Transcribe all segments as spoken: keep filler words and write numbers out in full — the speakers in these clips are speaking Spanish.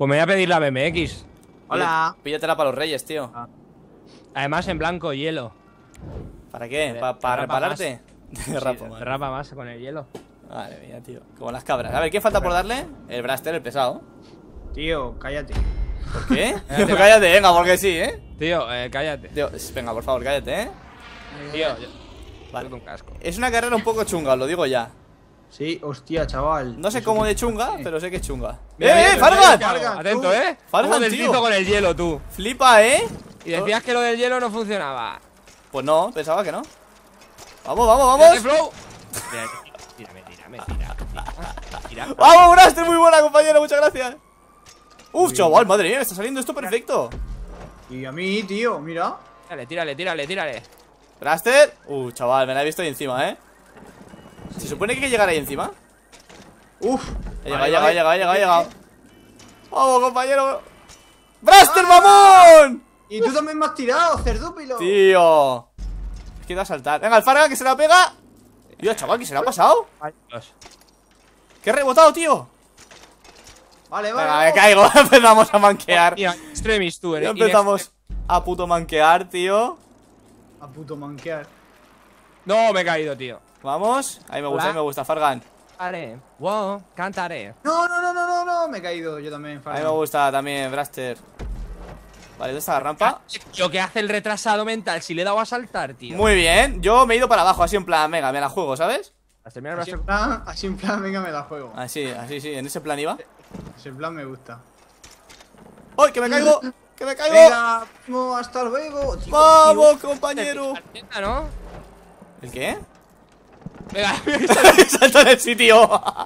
Pues me voy a pedir la B M X. Hola. Píllatela para los reyes, tío. Ah. Además en blanco, hielo. ¿Para qué? Te- ¿Pa- te ¿Para rapa repararte? Te Sí, rapo, te madre. rapa más con el hielo. Madre mía, tío. Como las cabras. A ver, ¿qué falta por darle? El Braster, el pesado. Tío, cállate. ¿Por qué? Cállate, Cállate, venga, porque sí, ¿eh? Tío, eh, cállate. Tío, venga, por favor, cállate, ¿eh? Tío, yo... Vale. Con un casco. Es una carrera un poco chunga, os lo digo ya. Sí, hostia, chaval. No sé Eso cómo que- de chunga, pero sé que es chunga. Mira, ¡Eh, mira, eh, mira, Fargan! mira, Fargan, Atento, tú. ¿eh? Fargan, Como tío. deslizo con el hielo, tú. Flipa, ¿eh? Y decías que lo del hielo no funcionaba. Pues no, pensaba que no. Vamos, vamos, Mira qué vamos. flow. Mira, tírame, tírame, tírame, tírame. Tira. Vamos, Braster, muy buena, compañero, muchas gracias. Uf, chaval, madre mía, me está saliendo esto perfecto. Y a mí, tío, mira. Tírale, tírale, tírale, tírale. Braster. Uh, chaval, me la he visto ahí encima, ¿eh? ¿Se supone que hay que llegar ahí encima? Uf. He llegado, Vale, he llegado, vale. he llegado, he llegado, he llegado. Vamos, compañero. ¡Braster, mamón! Y tú también me has tirado, cerdúpilo. Tío. Es que iba a saltar. Venga, el Fargan que se la pega. Dios, chaval, ¿qué se le ha pasado? Ay, Dios. ¿Qué he rebotado, tío? Vale, vale. Venga, me vamos. caigo. Empezamos a manquear. Mira, extremis tú, Ya eres. empezamos a puto manquear, tío. A puto manquear. No, me he caído, tío. Vamos. Ahí me gusta, Hola. ahí me gusta, Fargan. Cantaré. Wow, cantaré. No, no, no, no, no, no. Me he caído yo también, A mí Fargan. me gusta también, Braster. Vale, ¿dónde está la rampa? Lo que hace el retrasado mental, si le he dado a saltar, tío. Muy bien. Yo me he ido para abajo, así en plan, venga, me la juego, ¿sabes? Hasta terminar Así el en plan, así en plan, venga, me la juego. Así, así, sí, en ese plan iba. Así en plan me gusta. ¡Ay, que me caigo! ¡Que me caigo! Venga, no, hasta luego. Tío, ¡Vamos, compañero! Arteta, ¿no? ¿El qué? Venga, Salto en el sitio.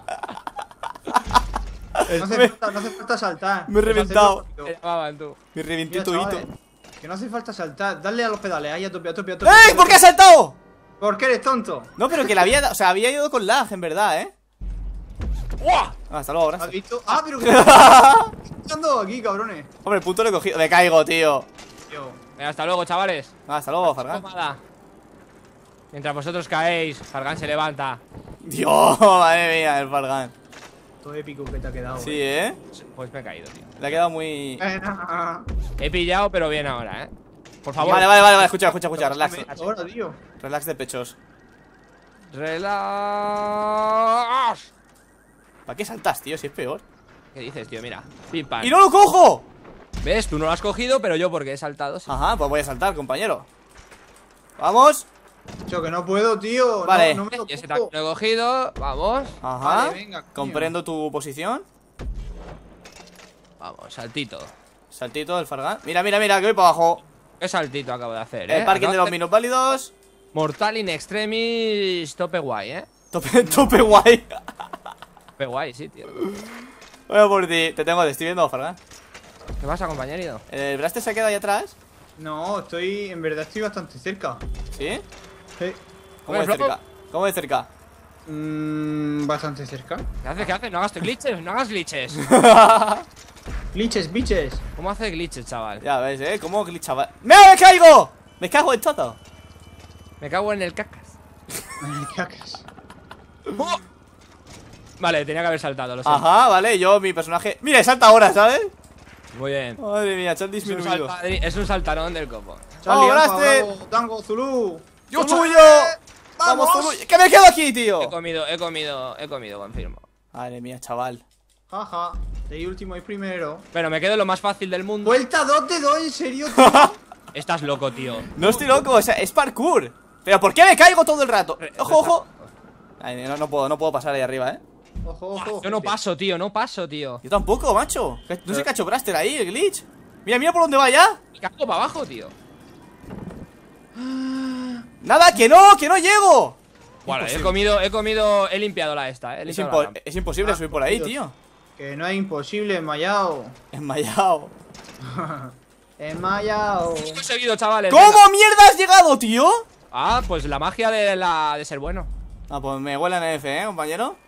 tío. No hace, falta, no hace falta saltar. Me he reventado. Hacerlo me rápido. llamaban tú. Me reventé Mira, todito. chavales, que no hace falta saltar. Dale a los pedales, ahí a tope, a tope, a tope. ¡Ey! ¿Por qué has saltado? ¿Por qué eres tonto? No, pero que la había, o sea, había ido con lag, en verdad, ¿eh? ¡Buah! Ah, hasta luego, ¿Has Braster. visto? Ah, pero que estoy ando aquí, cabrones. Hombre, el punto lo he cogido. Me caigo, tío. Tío. Venga, hasta luego, chavales. Ah, hasta luego, Fargan. Tómala. Mientras vosotros caéis, Fargan se levanta. Dios, madre mía, el Fargan. Todo épico que te ha quedado. Sí, ¿eh? Pues me he caído, tío. Le ha quedado muy... Venga. He pillado, pero bien ahora, ¿eh? Por favor. Vale, vale, vale, vale, escucha, escucha, escucha, relax. Ahora, tío. Relax de pechos. Relax. ¿Para qué saltas, tío? Si es peor. ¿Qué dices, tío? Mira. Pim, pam. ¡Y no lo cojo! ¿Ves? Tú no lo has cogido, pero yo porque he saltado. Sí. Ajá, pues voy a saltar, compañero. Vamos. Yo que no puedo, tío. No- Vale. No, me lo Y ese cojo. también lo he cogido. Vamos. Ajá. Vale, venga, coño. Comprendo tu posición. Vamos, saltito. Saltito del Fargan. Mira, mira, mira, que voy para abajo. ¿Qué saltito acabo de hacer, eh? El parking Acabo de los hacer minusválidos. Mortal in extremis. Tope guay, eh. Tope, tope guay. Tope guay, sí, tío. Voy a por ti. Te tengo, te estoy viendo, Fargan. ¿Qué pasa, compañerito? ¿El Braster se queda ahí atrás? No, estoy. En verdad estoy bastante cerca. ¿Sí? Sí. ¿Cómo de Hombre, cerca? ¿Cómo de cerca? Mmm. Bastante cerca. ¿Qué haces? ¿Qué haces? No hagas glitches, no hagas glitches. Glitches, biches. ¿Cómo hace glitches, chaval? Ya ves, ¿eh? ¿Cómo glitchaba? ¡Me, me caigo! Me cago en todo. Me cago en el cacas. Cacas. ¡Oh! Vale, tenía que haber saltado, lo sé. Ajá, vale, yo, mi personaje... Mira, salta ahora, ¿sabes? Muy bien. Madre mía, chat Es un, disminuido. saltadri- es un saltarón del copo. Charlie, ¡Vamos, Alfa, Braster! Bravo, Tango, Zulu. ¡Yo ¡Zulu! tuyo! ¡Vamos, ¡Vamos! Zulu! ¡Que me quedo aquí, tío! He comido, he comido, he comido, confirmo. Madre mía, chaval. Jaja. De ahí último y primero. Pero me quedo lo más fácil del mundo. Vuelta dos de dos, en serio, tío. Estás loco, tío. No estoy loco, o sea, es parkour. Pero ¿por qué me caigo todo el rato? Ojo, ojo. Ay, no, no puedo, no puedo pasar ahí arriba, eh. Ojo, ojo. Yo no gente. paso, tío, no paso, tío. Yo tampoco, macho. No sé qué ha hecho Braster ahí, el glitch. Mira, mira por dónde va ya. Me cago para abajo, tío. Nada, que no, que no llego. Bueno, he Imposible. comido, he comido, he limpiado la esta, eh. He Es, limpiado impo- la rampa. es imposible Ah, subir por ahí, Dios. tío. Que no es imposible, enmayao. Enmayado. Enmayao. He conseguido, chavales. ¿Cómo venga. mierda has llegado, tío? Ah, pues la magia de la de ser bueno. Ah, pues me huele en F, ¿eh, compañero?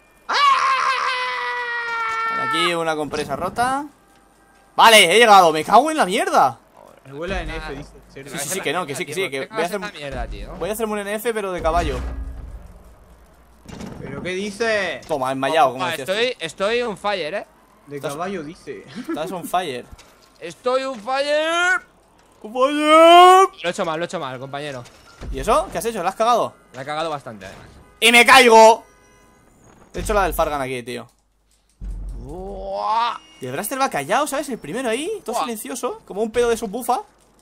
Vale, aquí una compresa rota. Vale, he llegado, me cago en la mierda. Me huele en F, dice. ¿Serio? Sí, sí, sí, que no, que sí, que sí, que voy a hacer- mierda, tío. Voy a hacerme un N F, pero de caballo. ¿Pero qué dice? Toma, enmayado, como Ah, decías. estoy, estoy on fire, eh. De caballo dice. Estás on fire. Estoy un fire. ¡Un fire! Lo he hecho mal, lo he hecho mal, compañero. ¿Y eso? ¿Qué has hecho? ¿Lo has cagado? Me ha cagado bastante, además. ¡Y me caigo! He hecho la del Fargan aquí, tío. Buah. Y el Braster va callado, ¿sabes? El primero ahí, todo Buah. silencioso. Como un pedo de su bufa.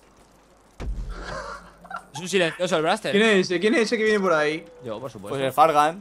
Es un silencioso el Braster. ¿Quién es ese? ¿Quién es ese que viene por ahí? Yo, por supuesto. Pues el Fargan.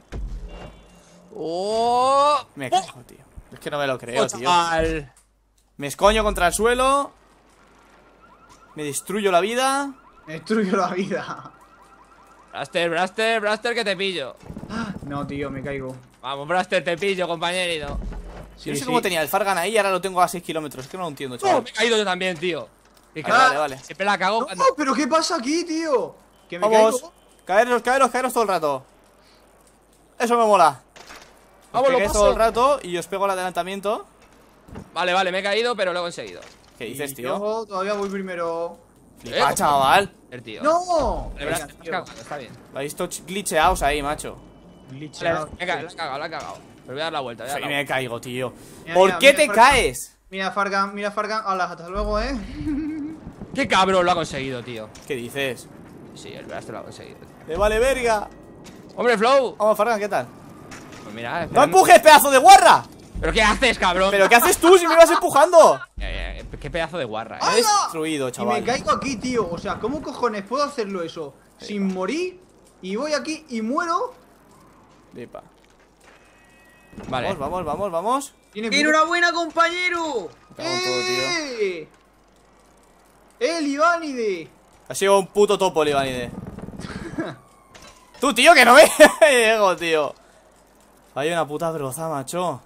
Oh. Me caigo, tío. Es que no me lo creo, Oh, tío. chaval. Me escoño contra el suelo. Me destruyo la vida. Me destruyo la vida. Braster, Braster, Braster, que te pillo. No, tío, me caigo. Vamos, Braster, te pillo, compañerito. Sí, Yo no sé sí. cómo tenía el Fargan ahí y ahora lo tengo a seis kilómetros. Es que no lo entiendo, Oh, chaval. me he caído yo también, tío. Y que- Vale, vale. Siempre la cago No, cuando... pero ¿qué pasa aquí, tío? Que me Vamos. caigo. Caeros, caeros, caeros todo el rato. Eso me mola. Vamos, lo Peguéis paso. todo el rato y os pego el adelantamiento. Vale, vale, me he caído, pero lo he conseguido. ¿Qué dices, Y tío? yo todavía voy primero. ¿Eh? Ah, chaval. El tío. ¡No! Vale, Venga, Braster, te has tío. cagado, está bien. Lo habéis visto glitcheados ahí, macho. Vale, Glitcheado. venga, la he cagado, la he cagado. Pero voy a dar la vuelta, voy a dar Y la me vuelta. caigo, tío. Mira, ¿Por mira, qué mira, te Fargan. caes? Mira, Fargan, mira, Fargan. Hola, hasta luego, eh. ¿Qué cabrón lo ha conseguido, tío? ¿Qué dices? Sí, el Braster lo ha conseguido. ¡Me vale verga! ¡Hombre, Flow! Vamos, Fargan, ¿qué tal? Pues mira, ¡No espera- empujes, pedazo de guarra! ¿Pero qué haces, cabrón? ¿Pero qué haces tú si me vas empujando? Eh, eh, qué pedazo de guarra, Me eh. he destruido, Y chaval. me caigo aquí, tío. O sea, ¿cómo cojones puedo hacerlo eso? Sin morir. Y voy aquí y muero. Flipa. Vale. Vamos, vamos, vamos, vamos. Tiene puto- ¡Enhorabuena, compañero! Me cago en todo, tío. ¡Eh! ¡El Ivánide! Ha sido un puto topo el Ivanide. Tú, tío, que no me llego, tío. Hay una puta broza, macho.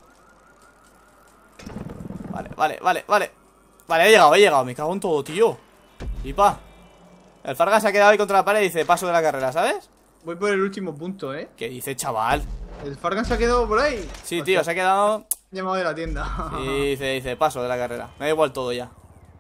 Vale, vale, vale, vale. Vale, he llegado, he llegado. Me cago en todo, tío. Y pa. El Fargan se ha quedado ahí contra la pared y dice paso de la carrera, ¿sabes? Voy por el último punto, eh. ¿Qué dice, chaval? El Fargan se ha quedado por ahí. Sí, Hostia, tío, se ha quedado. llamado de la tienda. Y dice, dice, paso de la carrera. Me da igual todo ya.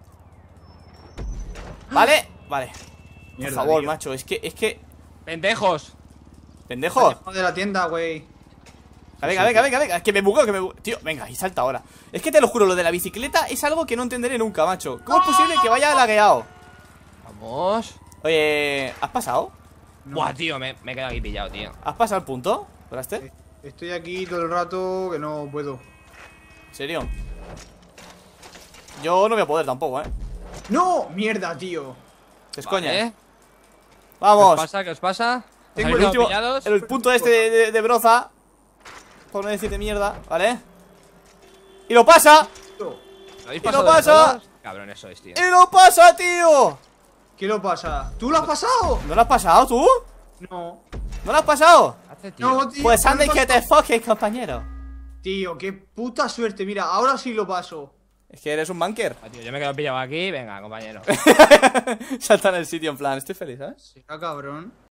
Vale, vale. Por Mierda, favor, tío. macho, es que, es que. Pendejos. Pendejo. Llamado de la tienda, güey. Venga, venga, venga, venga. Es que me bugueo, que me bugueo. Tío, venga, y salta ahora. Es que te lo juro, lo de la bicicleta es algo que no entenderé nunca, macho. ¿Cómo es posible que vaya lagueado? Vamos. Oye, ¿has pasado? Buah, tío, me, me he quedado aquí pillado, tío. ¿Has pasado el punto, Braster? Estoy aquí todo el rato que no puedo. ¿En serio? Yo no voy a poder tampoco, ¿eh? ¡No! ¡Mierda, tío! Es coña. Vale. ¿Qué os Vamos. pasa? ¿Qué os pasa? Tengo El, ¿Habéis último, quedado pillados? el punto este de, de- de broza. Por no decir de mierda, ¿vale? Y lo pasa. Tío, ¿Lo habéis y no pasado de pasa. todos? Cabrón, eso es, tío. Y lo pasa, tío. ¿qué lo pasa? ¿Tú lo has pasado? ¿No lo has pasado tú? No. ¿No lo has pasado? Hace, tío. No, tío. Pues ¿qué anda y me que te pasa? foques, compañero. Tío, qué puta suerte. Mira, ahora sí lo paso. Es que eres un banker. Ah, tío, yo me he quedado pillado aquí. Venga, compañero. Salta en el sitio en plan, estoy feliz, ¿sabes? Será cabrón.